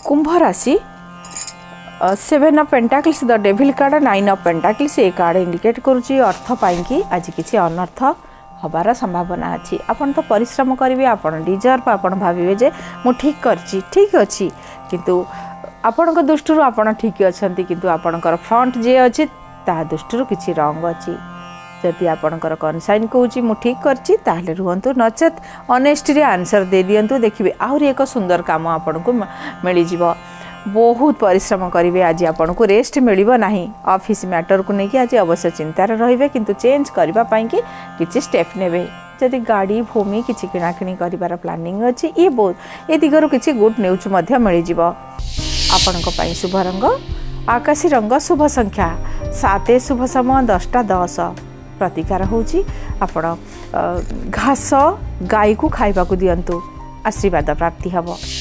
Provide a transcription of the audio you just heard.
कुंभ राशि 7 of pentacles the devil card 9 of pentacles ये card indicate करुच्ची अर्थ पाई आज किसी अनर्थ हबार संभावना अच्छी। आपन तो परिश्रम करेंगे, आपन डिजर्व, आपन भावे जे मु ठीक करची ठीक अच्छी किंतु आपण दृष्टि आपन ठीक अच्छा किंतु आपणकर फ्रंट जे अच्छी ता दृष्टि किसी रंग अच्छी। जदि आपणकर कनसाइन कौची मु ठीक करची ताहले रुहंतु, नचेत ऑनेस्टी आंसर दे दियंतु। देखिए आहरी एक सुंदर काम आपन को मिल जिवो। बहुत परिश्रम करेंगे, आज आपन को रेस्ट मिलिबो नाही। ऑफिस मैटर को लेकिन आज अवश्य चिंतार रहिबे किंतु चेंज करबा पई कि किछि स्टेप नेबे। जदि गाड़ी भूमि किछि किणाकिणी करिवार प्लानिंग अछि ये बहुत ए दिगरु किछि गुड न्यूज मध्य मिल जिवो। आपन को पई शुभ रंग आकाशी रंग, शुभ संख्या 7, शुभ समय 10टा 10। प्रतिकार होची आपण घास गाय को खाइबा को दियंतु, आशीर्वाद प्राप्ति हबो।